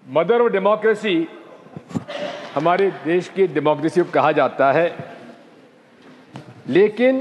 Mother of democracy हमारे देश की डेमोक्रेसी को कहा जाता है, लेकिन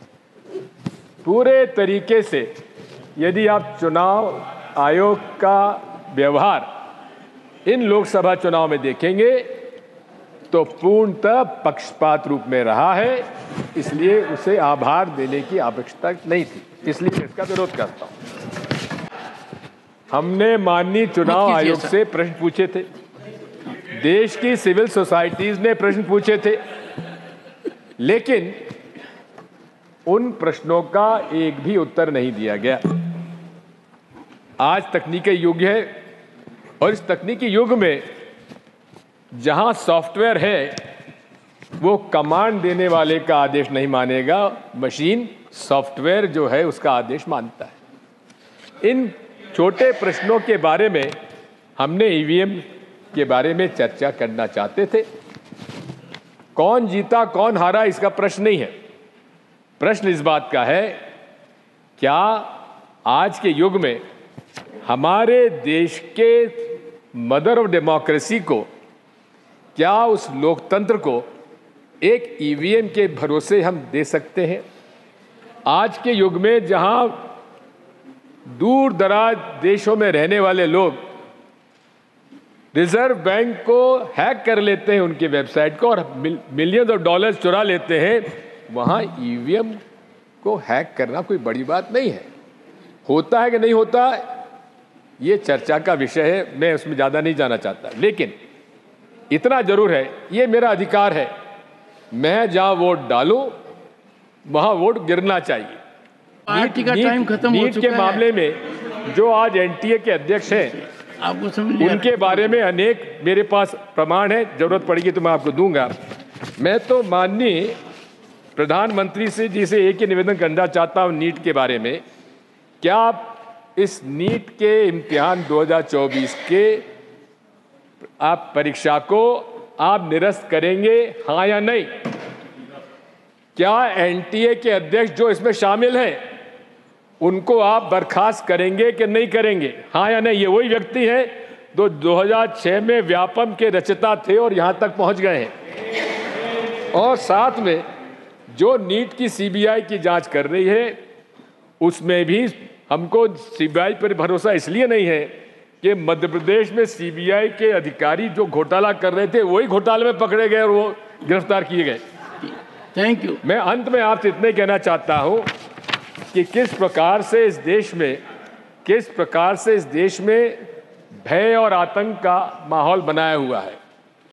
पूरे तरीके से यदि आप चुनाव आयोग का व्यवहार इन लोकसभा चुनाव में देखेंगे तो पूर्णतः पक्षपात रूप में रहा है, इसलिए उसे आभार देने की आवश्यकता नहीं थी, इसलिए मैं इसका विरोध करता हूं। हमने माननीय चुनाव आयोग से प्रश्न पूछे थे, देश की सिविल सोसाइटीज ने प्रश्न पूछे थे, लेकिन उन प्रश्नों का एक भी उत्तर नहीं दिया गया। आज तकनीकी युग है और इस तकनीकी युग में जहां सॉफ्टवेयर है वो कमांड देने वाले का आदेश नहीं मानेगा, मशीन सॉफ्टवेयर जो है उसका आदेश मानता है। इन छोटे प्रश्नों के बारे में हमने ईवीएम के बारे में चर्चा करना चाहते थे। कौन जीता कौन हारा इसका प्रश्न नहीं है, प्रश्न इस बात का है क्या आज के युग में हमारे देश के मदर ऑफ डेमोक्रेसी को, क्या उस लोकतंत्र को एक ईवीएम के भरोसे हम दे सकते हैं? आज के युग में जहां दूर दराज देशों में रहने वाले लोग रिजर्व बैंक को हैक कर लेते हैं, उनकी वेबसाइट को, और मिलियंस ऑफ डॉलर्स चुरा लेते हैं, वहां ईवीएम को हैक करना कोई बड़ी बात नहीं है। होता है कि नहीं होता ये चर्चा का विषय है, मैं उसमें ज़्यादा नहीं जाना चाहता, लेकिन इतना जरूर है, ये मेरा अधिकार है, मैं जहां वोट डालूं वहां वोट गिरना चाहिए। पार्टी का टाइम खत्म हो चुका है। के मामले में जो आज एनटीए के अध्यक्ष हैं, आपको समझ लिया, उनके बारे में अनेक मेरे पास प्रमाण है, जरूरत पड़ेगी तो मैं आपको दूंगा। मैं तो माननीय प्रधानमंत्री से जिसे एक ही निवेदन करना चाहता हूं नीट के बारे में, क्या आप इस नीट के इम्तिहान 2024 के आप परीक्षा को आप निरस्त करेंगे, हाँ या नहीं? क्या एनटीए के अध्यक्ष जो इसमें शामिल हैं उनको आप बर्खास्त करेंगे कि नहीं करेंगे, हाँ या नहीं? ये वही व्यक्ति हैं जो 2006 में व्यापम के रचयिता थे और यहां तक पहुंच गए हैं। और साथ में जो नीट की सीबीआई की जांच कर रही है उसमें भी हमको सीबीआई पर भरोसा इसलिए नहीं है कि मध्य प्रदेश में सीबीआई के अधिकारी जो घोटाला कर रहे थे वही घोटाले में पकड़े गए और वो गिरफ्तार किए गए। Thank you. मैं अंत में आपसे इतना ही कहना चाहता हूं कि किस प्रकार से इस देश में भय और आतंक का माहौल बनाया हुआ है।